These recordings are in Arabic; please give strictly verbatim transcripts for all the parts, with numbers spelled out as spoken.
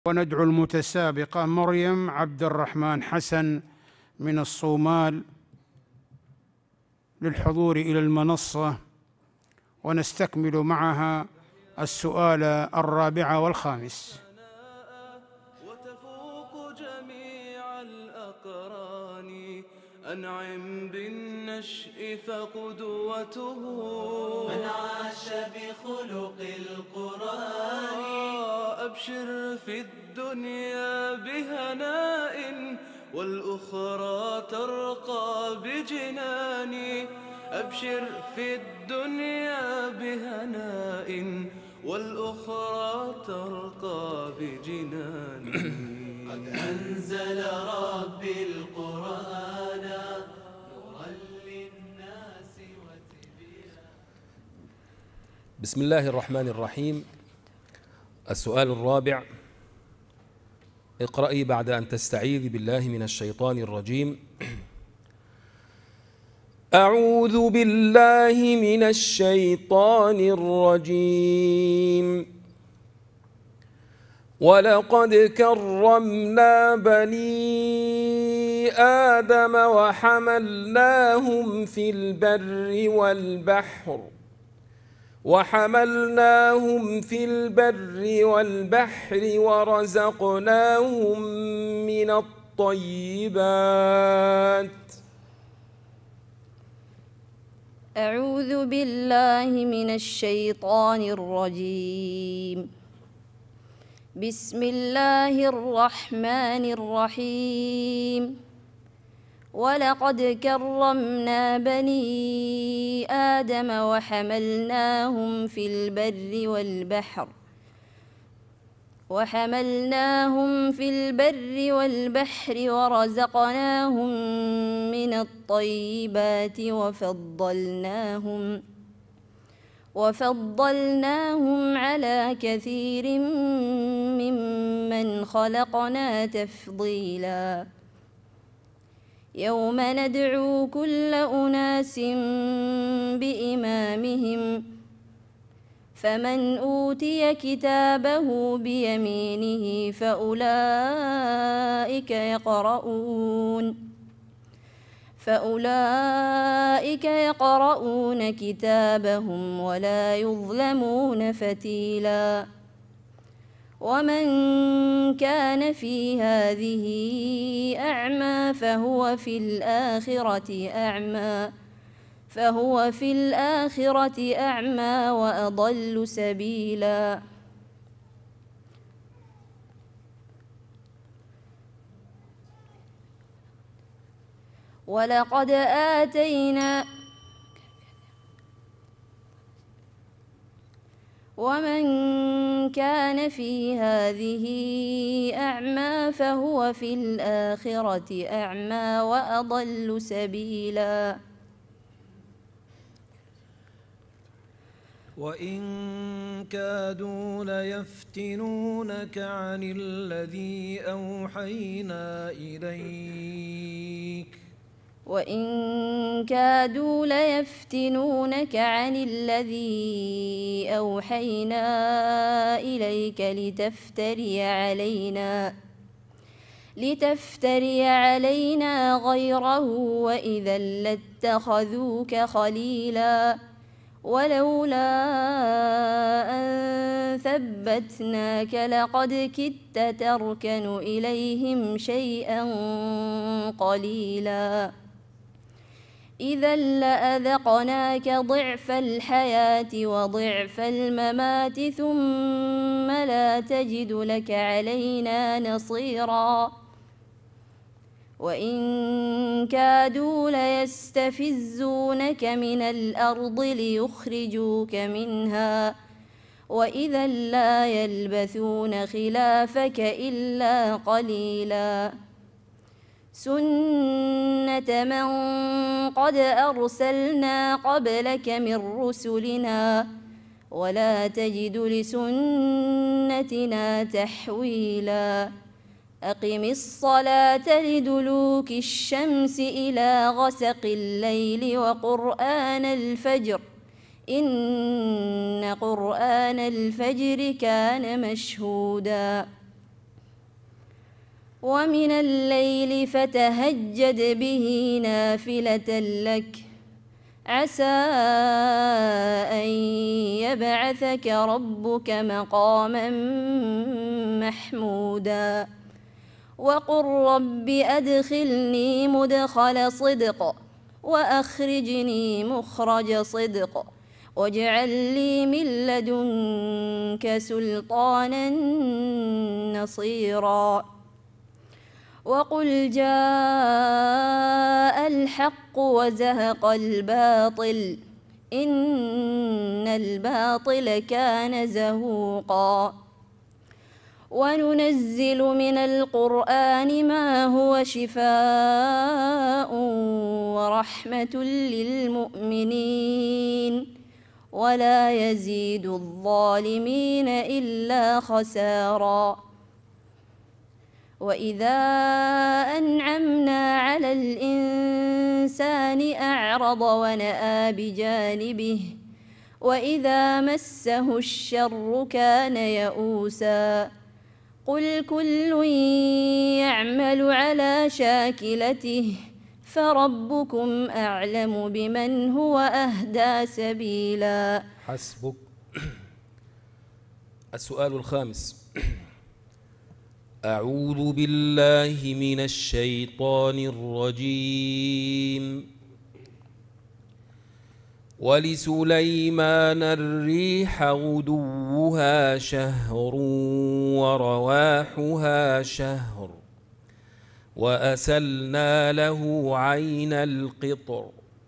وندعو المتسابقة مريم عبد الرحمن حسن من الصومال للحضور إلى المنصة، ونستكمل معها السؤال الرابع والخامس. وتفوق جميع الأقران، أنعم بالنشء فقدوته من عاش بخلق القرآن. أبشر في الدنيا بهناء والأخرى ترقى بجنان. أبشر في الدنيا بهناء والأخرى ترقى بجنان. قد أنزل ربي القرآن نورا للناس وتبيانا. بسم الله الرحمن الرحيم. السؤال الرابع: اقرأي بعد أن تستعيذي بالله من الشيطان الرجيم. أعوذ بالله من الشيطان الرجيم. ولقد كرمنا بني آدم وحملناهم في البر والبحر وحملناهم في البر والبحر ورزقناهم من الطيبات. أعوذ بالله من الشيطان الرجيم. بسم الله الرحمن الرحيم. ولقد كرمنا بني آدم وحملناهم في البر والبحر وحملناهم في البر والبحر ورزقناهم من الطيبات وفضلناهم وفضلناهم على كثير ممن خلقنا تفضيلا. يوم ندعو كل أناس بإمامهم، فمن أوتي كتابه بيمينه فأولئك يقرؤون فأولئك يقرؤون كتابهم ولا يظلمون فتيلا. ومن كان في هذه أعمى فهو في الآخرة أعمى فهو في الآخرة أعمى وأضل سبيلا. ولقد آتينا ومن كان في هذه أعمى فهو في الآخرة أعمى وأضل سبيلا. وإن كادوا ليفتنونك عن الذي أوحينا إليك وإن كادوا ليفتنونك عن الذي أوحينا إليك لتفتري علينا لتفتري علينا غيره وإذا لاتخذوك خليلا. ولولا أن ثبتناك لقد كدت تركن إليهم شيئا قليلا. إذا لأذقناك ضعف الحياة وضعف الممات ثم لا تجد لك علينا نصيرا. وإن كادوا ليستفزونك من الأرض ليخرجوك منها وإذا لا يلبثون خلافك إلا قليلا. سنة من قد أرسلنا قبلك من رسلنا ولا تجد لسنتنا تحويلا. أقم الصلاة لدلوك الشمس إلى غسق الليل وقرآن الفجر إن قرآن الفجر كان مشهودا ومن الليل فتهجد به نافلة لك عسى أن يبعثك ربك مقاما محمودا وقل رب أدخلني مدخل صدق وأخرجني مخرج صدق واجعل لي من لدنك سلطانا نصيرا وقل جاء الحق وزهق الباطل إن الباطل كان زهوقا وننزل من القرآن ما هو شفاء ورحمة للمؤمنين ولا يزيد الظالمين إلا خسارا وإذا أنعمنا على الإنسان أعرض ونأى بجانبه وإذا مسه الشر كان يئوسا قل كل يعمل على شاكلته فربكم أعلم بمن هو أهدى سبيلا. حسبك. السؤال الخامس: أعوذ بالله من الشيطان الرجيم. ولسليمان الريح غدوها شهر ورواحها شهر وأسلنا له عين القطر.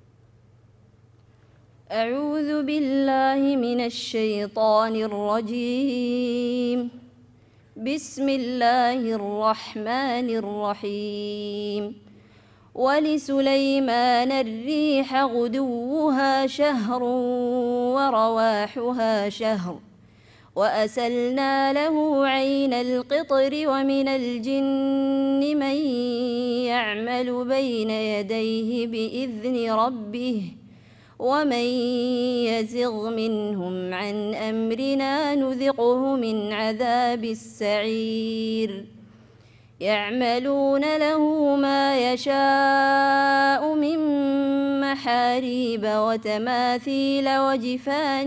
أعوذ بالله من الشيطان الرجيم. بسم الله الرحمن الرحيم. ولسليمان الريح غدوها شهر ورواحها شهر وأسلنا له عين القطر ومن الجن من يعمل بين يديه بإذن ربه ومن يزغ منهم عن أمرنا نذقه من عذاب السعير. يعملون له ما يشاء من محاريب وتماثيل وجفان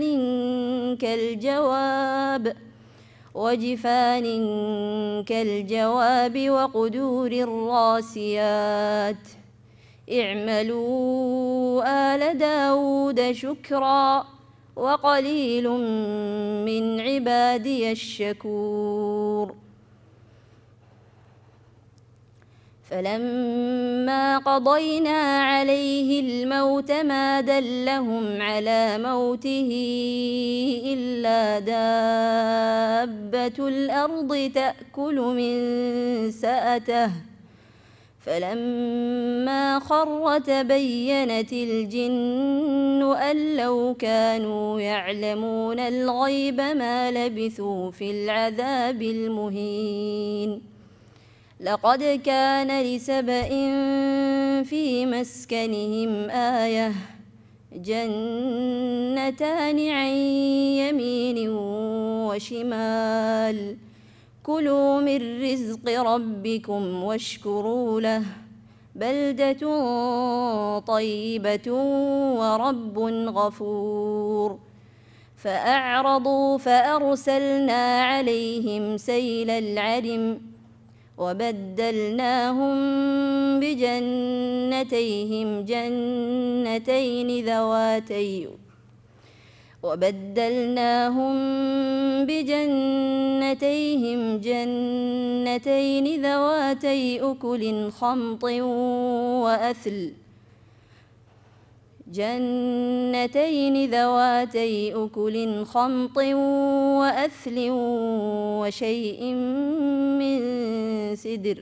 كالجواب وجفان كالجواب وقدور الراسيات. اعملوا آل داود شكرا وقليل من عبادي الشكور. فلما قضينا عليه الموت ما دلهم على موته إلا دابة الأرض تأكل من سأته فلما خر تبينت الجن أن لو كانوا يعلمون الغيب ما لبثوا في العذاب المهين. لقد كان لسبإ في مسكنهم آية جنتان عن يمين وشمال كلوا من رزق ربكم واشكروا له بلدة طيبة ورب غفور. فأعرضوا فأرسلنا عليهم سيل العرم وبدلناهم بجنتيهم جنتين ذواتي وبدلناهم بجنتيهم جنتين ذواتي أكل خمط وأثل جنتين ذواتي أكل خمط وأثل وشيء من سدر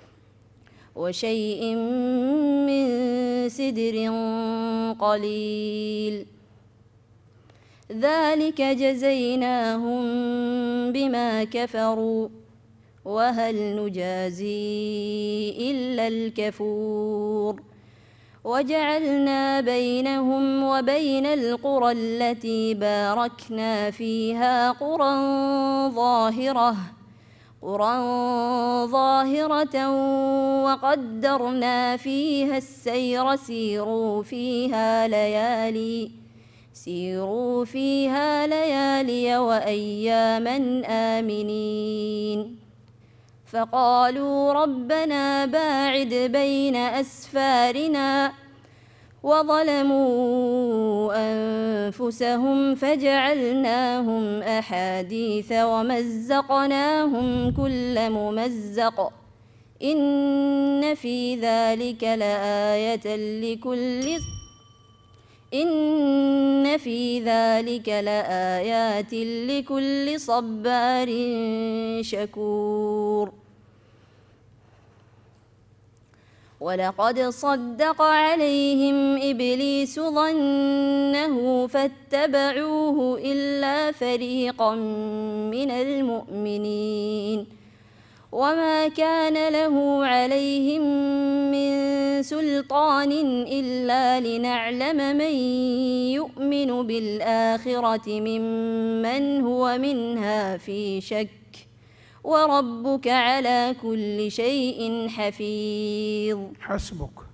وشيء من سدر قليل. ذلك جزيناهم بما كفروا وهل نجازي إلا الكفور. وجعلنا بينهم وبين القرى التي باركنا فيها قرى ظاهرة قرى ظاهرة وقدرنا فيها السير سيروا فيها ليالي سيروا فيها ليالي وأياما آمنين فقالوا ربنا باعد بين أسفارنا وظلموا أنفسهم فجعلناهم أحاديث ومزقناهم كل ممزق إن في ذلك لآية لكل إن في ذلك لآيات لكل صبار شكور ولقد صدق عليهم إبليس ظنه فاتبعوه إلا فريقا من المؤمنين وما كان له عليهم من سلطان إلا لنعلم من يؤمن بالآخرة ممن هو منها في شك وربك على كل شيء حفيظ. حسبك.